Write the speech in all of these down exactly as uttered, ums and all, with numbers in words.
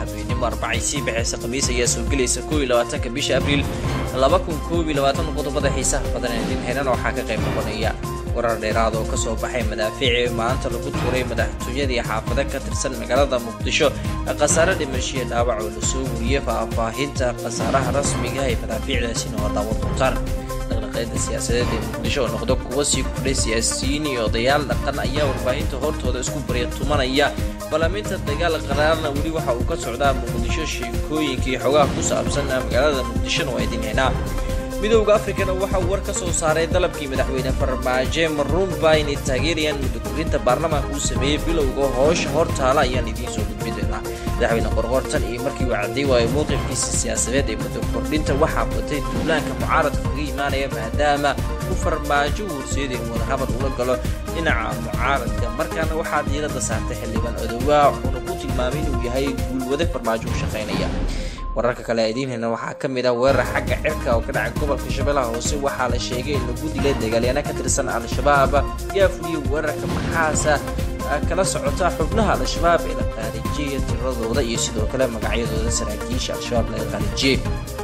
habeenimo arbacaysi bixisa khamiis ayaa soo gelaysa kow iyo labaatanka bisha abriil laba kun kow iyo labaatan qodobada xiisaha badan ee heerana waxaa ka qayb noqonaya warar dheeraad oo ka soo baxay madaafiic maanta lagu tuuray madaxtooyadii xaafada ka tirsan magaalada Muqdisho qasaare dhimasho dhaawac oo la soo wariyay faahfaahinta qasaaraha rasmiga ah ee madaafiicdaasi oo daawo doontaan dhaqdhaqaaqyada siyaasadeed ee Muqdisho oo noqdo kuwa sii kordhay siyaasiyiin iyo odayaal dhaqan ayaa warbaahinta hortooda isku bariyatumanaya balaaminta dagaal qaraarna wali waxa uu ka socdaa Muqdisho sheekooyinkii xogaha ku saabsan magaalada Muqdisho oo ay dinayna midowga Afrikana waxa uu war ka soo saaray dalabkii madaxweyne Farmaajo Marumba inay taageerayaan muddo baarlamaanka uu sameeyay bilowga hoosh hortaala ayaan idiin soo gudbinayna madaxweyne qorqortan iyo markii uu caday waay mowqifkiisa siyaasadeed ee muddo kordhinta waxa batay duulaanka mucaaradka uga imaanaya maadaama uu Farmaajo horseeday wadahadal ula galo dhinaca mucaaradka markaana waxa diirada saartay xildhibaan Odowaa oo ku tilmaamay inuu yahay guulwade Farmaajo u shaqeynaya wararka kale ee diinna waxa kamid ah weerar xagga cirka oo ka dhacay gobolka Shabeellaha Hoose waxa la sheegay in lagu dilay dagaalyahanada ka tirsan Al-Shabaab yaa fuliyay weerarka maxaasa kala socota xubnaha Al-Shabaab ee la qaarijiyay tiradooda iyo sidoo kale magacyadooda saraakiisha Al-Shabaab la qaarijiyay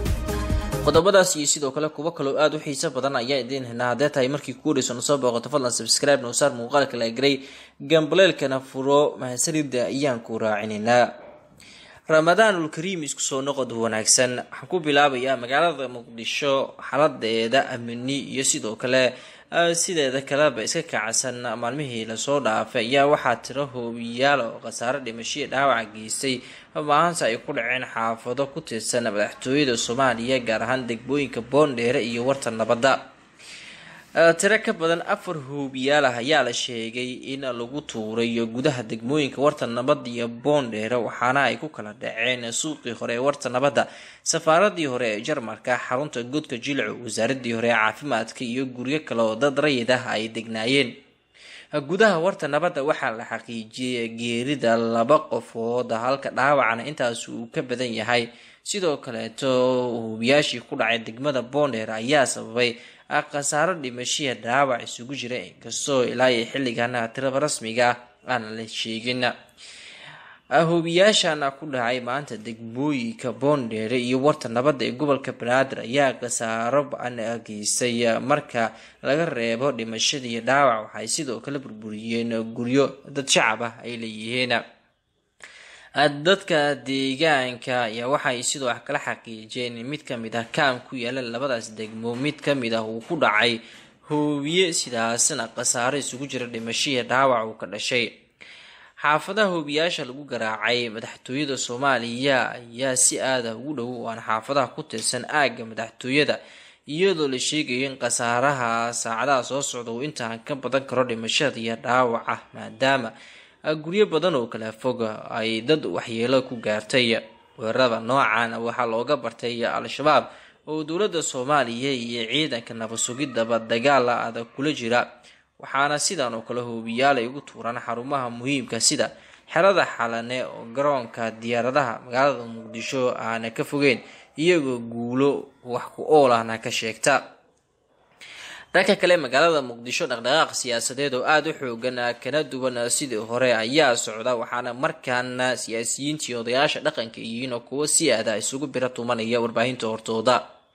qodobadaas iyo sidoo kale kuwa kale aad u xiiso badan ayaa diinna haday tahay markii ku dhaysan soo booqato fadlan subscribe noo saar muuqaalka la gray gambaleelkana furo mahadsanida ayaan ku raacinayna Ramadanul Kareem isku soo noqod wanaagsan waxaan ku bilaabayaa magaalada Muqdisho xaladeeda amni iyo sidoo kale sideeda kale ba iska kacsan maalmihii la soo dhaafay ayaa waxa tiro hoobiyaal oo qasaare dhimasho dhaawac geystay maanta ay ku dhaceen xaafado ku tirsan madaxtooyada Soomaaliya gaar ahaan degmooyinka Boondheere iyo Warta Nabadda tiro ka badan afar hoobiyaal ayaa la sheegay in lagu tuuray gudaha degmooyinka Warta Nabadda iyo Boondheere waxaana ay ku kala dhaceen suuqii hore ee Warta Nabadda safaaradii hore ee Jarmalka xarunta godka Jilco wasaaradii hore ee caafimaadka iyo guryo kale oo dad rayid ah ay degnaayeen gudaha Warta Nabadda waxaa la xaqiijiyay geerida laba qofood halka dhaawacna intaas uu ka badan yahay sidoo kale to hoobiyaashii ku dhacay degmada Boondheere ayaa sababay qasaaro dhimasho dhaawac isugu jira inkastoo ilaa xilligan tirada rasmiga aan la sheegin hoobiyaashan ku dhacay maanta degmooyinka Boondheere iyo Warta Nabadda ee gobolka Banaadir ayaa qasaaro baan geystay marka laga reebo dhimashada iyo dhaawac waxay sidoo kale burburiyeen guryo dad shacab ah ay leeyihiin dadka deegaanka ayaa waxay sidoo kale xaqiijiyeen mid kamid ah kaam ku yaala labadaas degmo mid kamid ah uu ku dhacay hoobiye sidaasna qasaaro isugu jira dhimasho iyo dhaawac uu ka dhashay xaafadaha hoobiyaasha lagu garaacay madaxtooyada Soomaaliya ayaa si aad ah ugu dhow waan xaafadaha ku tirsan aaga madaxtooyada iyadoo la sheegayo in qasaaraha saacadaha soo socda uu intaan ka badan karo dhimashada iyo dhaawaca maadaama guryo badan oo kala fog ay dad waxyeelo ku gaartay weerarada noocan waxa looga bartay Al-Shabaab oo dawladda Soomaaliya iyo ciidanka nabad sugidda dagaal adag kula jira waxaana sidaan oo kale hoobiyaal ay ugu tuuraan xarumaha muhiimka sida xerada Xalane oo garoonka diyaaradaha magaalada Muqdisho aan ka fogeen iyagoo guulo wax ku ool ahna ka sheegta dhanka kale magaalada Muqdisho dhaqdhaqaaq siyaasadeed oo aad u xoogan kana duwan sidii hore ayaa socda waxaana markaan siyaasiyiinta iyo odayaasha dhaqanka iyo kuwa si aad ah isugu biratumanaya warbaahinta hortooda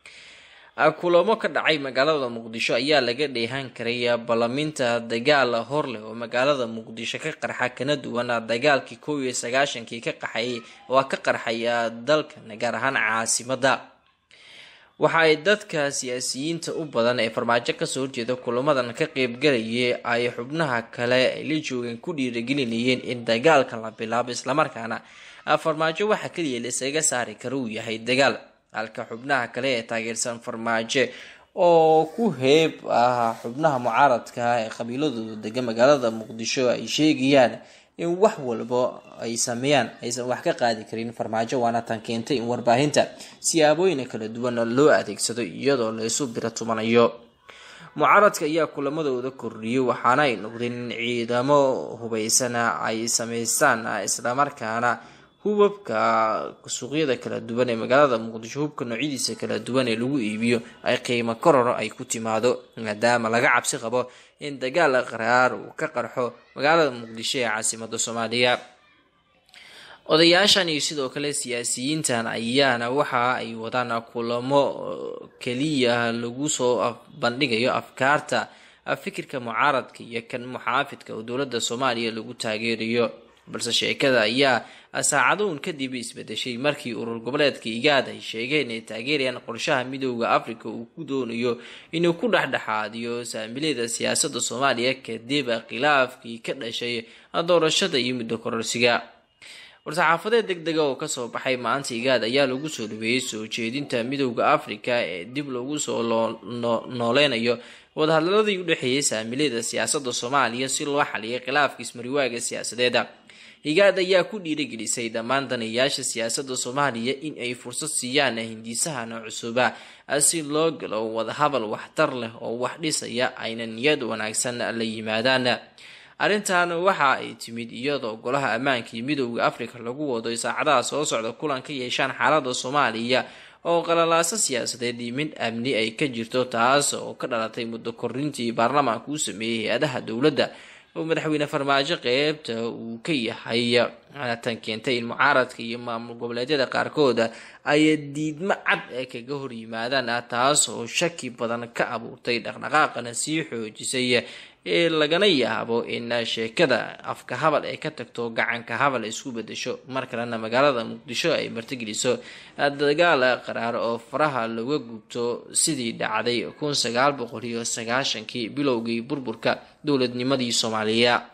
kulamo ka dhacay magaalada Muqdisho ayaa laga dheehan karay balaaminta dagaal horle oo magaalada Muqdisho ka qarxa kana duwan dagaalkii kow iyo sagaashan-kii ka qaxay oo ka qarxay dalka gaar ahaan caasimadda waxay dadka siyaasiyiinta u badan ee Farmaajo ka soo jeeda kulamadan ka qayb galayay ay xubnaha kale ay la joogeen ku dhiirigelinayeen in dagaalka la bilaabo isla markaana Farmaajo waxa kaliya la isaga saari karo uu yahay dagaal halka xubnaha kale ee taageersan Farmaajo oo ku heeb ah xubnaha mucaaradka ee qabiiladooda degan magaalada Muqdisho ay sheegayaan in wax walba ay sameeyaan aysan wax ka qaadi karin Farmaajo waana tan keentay in warbaahinta siyaabooyin kala duwan loo adeegsado iyadoo la isu biratumanayo mucaaradka ayaa kulamadooda kordhiyay waxaana ay noqdeen ciidamo hubaysan ay sameystaan isla markaana hubabka suuqyada kala duwan ee magaalada Muqdisho hubka noocyadiisa kala duwan ee lagu iibiyo ay qiimo koror ay ku timaado maadaama laga cabsi qabo in dagaal qaraar uu ka qarxo magaalada Muqdisho ee caasimadda Soomaaliya odayaashan iyo sidoo kale siyaasiyiintan ayaana waxa ay wadaan kulamo kaliya lagu soo bandhigayo afkaarta fikirka mucaaradka iyo kan muxaafidka oo dowladda Soomaaliya lagu taageerayo balse sheekada ayaa saacadoon kadib isbedeshay markii urur goboleedka IGAD ay sheegeen inay taageerayaan qorshaha midowga Afrika uu ku doonayo inuu ku dhaxdhaxaadiyo saamilada siyaasadda Soomaaliya kadib khilaafkii ka dhashay doorashada iyo muddo kororsiga war-saxaafadeed degdeg ah oo ka soo baxay maanta IGAD ayaa lagu soo dhaweeyay soo jeedinta midowga Afrika ee dib loogu soo nooleynayo wadahadalladii u dhaxeeyay saamilada siyaasadda Soomaaliya si loo xaliyo khilaafka ismariwaaga siyaasadeed. IGAD ayaa ku dhiirigelisay dhammaan daneeyaasha siyaasadda Soomaaliya in ay fursad siiyaan hindisahan cusub si loo galo wadahadal waxtar leh oo wax dhisaya ayna niyad wanaagsan la yimaadaan. arrintan waxa ay timid iyadoo golaha ammaanka ee midowga Afrika lagu wado saacadaha soo socda kulan ka yeeshaan xaaladda Soomaaliya oo qalalaasa siyaasadeed mid amni ay ka jirto taas oo ka dhalatay muddo korintii baarlamaanka uu sameeyay hay'adaha dawladda oo madaxweyne Farmaajo qeybta uu ka yahay tan keentay in mucaaradka iyo maamul goboleedyada qaarkood ay diidmo cad kaga hor yimaadaan taas oo shaki badan ka abuurtay dhaqdhaqaaqana sii xoojisay ee lagana yaabo in sheekada afka habal ay ka tagto gacanka habal isku bedesho markalena magaalada Muqdisho ay martigeliso dagaal qaraar oo faraha looga gubto sidii dhacday kun sagaal boqol iyo sagaashan-kii bilowgii burburka dowladnimadii Soomaaliya.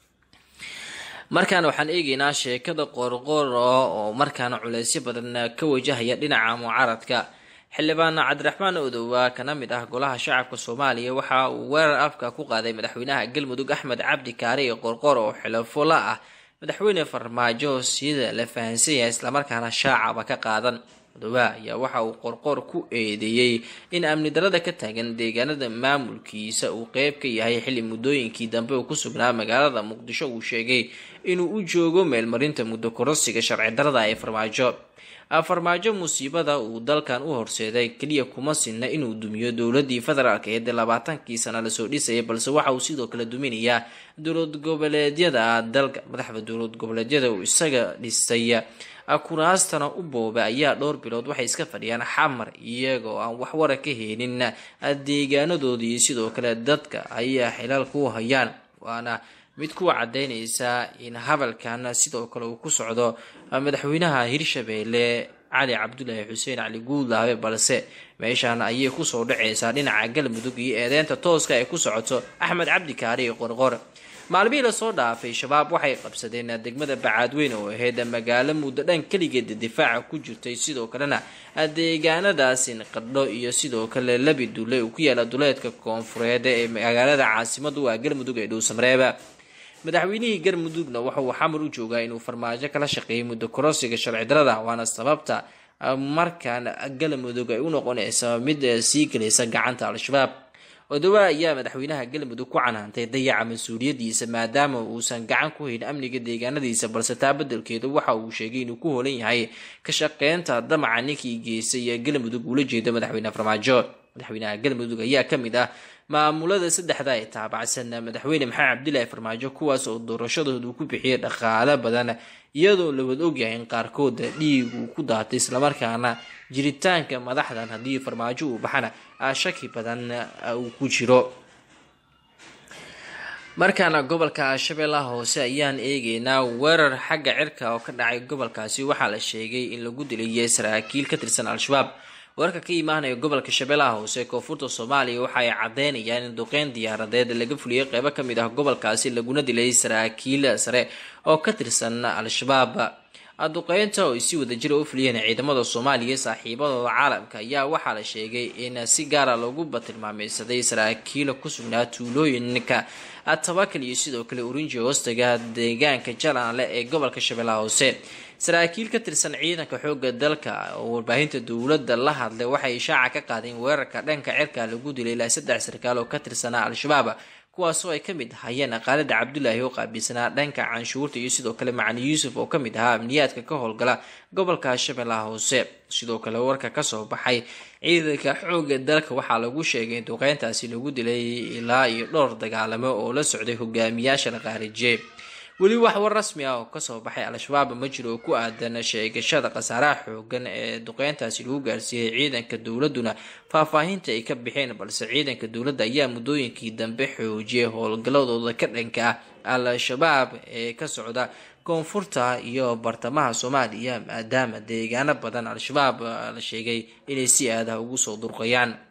markaan waxaan eegaynaa sheekada qorqor oo markaan culeysyo badan ka wajahaya dhinaca mucaaradka. xildhibaan Cabdiraxmaan Odowa kana mid ah golaha shacabka Soomaaliya waxa uu weerar afka ku qaaday madaxweynaha Galmudug Axmed Cabdi Kaari ee qorqor oo xilafo la ah madaxweyne Farmaajo sida la fahansan yahay isla markaana shacabka ka qaadan. Odowa ayaa waxa uu qorqor ku eedeeyay in amni darada ka taagan deegaanada maamulkiisa uu qayb ka yahay xilli muddooyinkii dambe uu ku sugnaa magaalada Muqdisho uu sheegay inuu u joogo meelmarinta muddo kororsiga sharci darada ee Farmaajo. Farmaajo musiibada uu dalkan u horseeday kaliya kuma sinna inuu dumiyo dowladii federaalka ee labaatankii sano la soo dhisay balse waxa uu sidoo kale duminayaa dowlad goboleedyada dalka. madaxda dowlad goboleedyada uu isaga dhisay kuraastana u booba ayaa dhowr bilood waxay iska fadhiyaan xamar iyagoo aan wax wara ka helin deegaanadoodii sidoo kale dadka ayaa xilal ku hayaan waana mid ku cadeynaysa in hadalkan sidoo kale uu ku socdo madaxweynaha Hirshabeelle Cali Cabdullaahi Xuseen Cali Guudlaabe balse meeshan ayay ku soo dhacaysaa dhinaca Galmudug iyo eedeynta tooska ay ku socoto Axmed Cabdi Kaari qorqor. maalmihii la soo dhaafay shabaab waxay qabsadeen degmada Bacaadweyne oo ahayd magaalo muddo dhan kaligeed difaaca ku jirtay sidoo kalena deegaanadaasi qadho iyo sidoo kale labi duule uu ku yaala duleedka koonfureed ee magaalada caasimadu waa Galmudug ee Dhuusamareeb. madaxweynihii Galmudugna waxa uu xamar u joogaa inuu Farmaajo kala shaqeeyo muddo kororsiga sharci darada waana sababta markaan Galmudug ay u noqonayso mid sii galaysa gacanta al-shabaab. Odowa ayaa madaxweynaha Galmudug ku canaantay dayaca mas'uuliyadiisa maadaama uusan gacan ku hayn amniga deegaanadiisa balse taa beddelkeeda waxa uu sheegay inuu ku hoolan yahay ka shaqeynta damaca ninkii geysay Galmudug ula jeeda madaxweynaha Farmaajo. madaxweynaha Galmudug ayaa ka mid ah maamulada saddexda ee taabacsan madaxweyne Maxamed Cabdullaahi Farmaajo kuwaas oo doorashadoodu ku bixiyay dhaqaale badan iyadoo la wada ogyahay in qaarkood dhiig uu ku daatay isla markaana jiritaanka madaxdan haddii Farmaajo uu baxana shaki badan uu ku jiro. markaana gobolka Shabeellaha Hoose ayaan eegaynaa weerar xagga cirka oo ka dhacay gobolkaasi waxaa la sheegay in lagu dilay saraakiil ka tirsan al-shabaab. warka ka imaanaya gobolka Shabeellaha Hoose koonfurta Soomaaliya waxa ay cadeynayaan in duqeyn diyaaradeed laga fuliyay qaybo ka mid ah gobolkaasi laguna dilay saraakiil sare oo ka tirsan al-shabaab. duqeynta oo si wada jir u fuliyeen ciidamada Soomaaliya saaxiibadooda caalamka ayaa waxaa la sheegay in si gaar ah loogu batilmaameysaday saraakiil ku sugnaa tuulooyinka Tabakal iyo sidoo kale Urinji hoostaga deegaanka Jalaale ee gobolka Shabeellaha Hoose. saraakiil ka tirsan ciidanka xoogga dalka oo warbaahinta dawladda la hadlay waxay shaaca ka qaadeen weerarka dhanka cirka lagu dilay ilaa saddex sarkaal oo ka tirsan al-shabaab kuwaas oo ay ka mid hayeen Qaalid Cabdullaahi oo qaabilsanaa dhanka canshuurta iyo sidoo kale Macalin Yuusuf oo ka mid ahaa amniyaadka ka howlgala gobolka Shabeellaha Hoose. sidoo kale warka ka soo baxay ciidanka xoogga dalka waxaa lagu sheegay in duqeyntaasi lagu dilay ilaa iyo dhowr dagaalamo oo la socday hogaamiyaasha la qaarijay. weli wax war rasmi ah oo kasoo baxay al-shabaab ma jiro oo ku aadan sheegashada khasaaraha xoogan ee duqeyntaasi lagu gaarsiiyay ciidanka dowladuna faahfaahinta ay ka bixeen balse ciidanka dowladda ayaa muddooyinkii dambe xoojiyay howlgaladooda ka dhanka ah al-shabaab ee ka socda koonfurta iyo bartamaha Soomaaliya maadaama deegaano badan al-shabaab la sheegay inay si aad ah ugu soo durqayaan.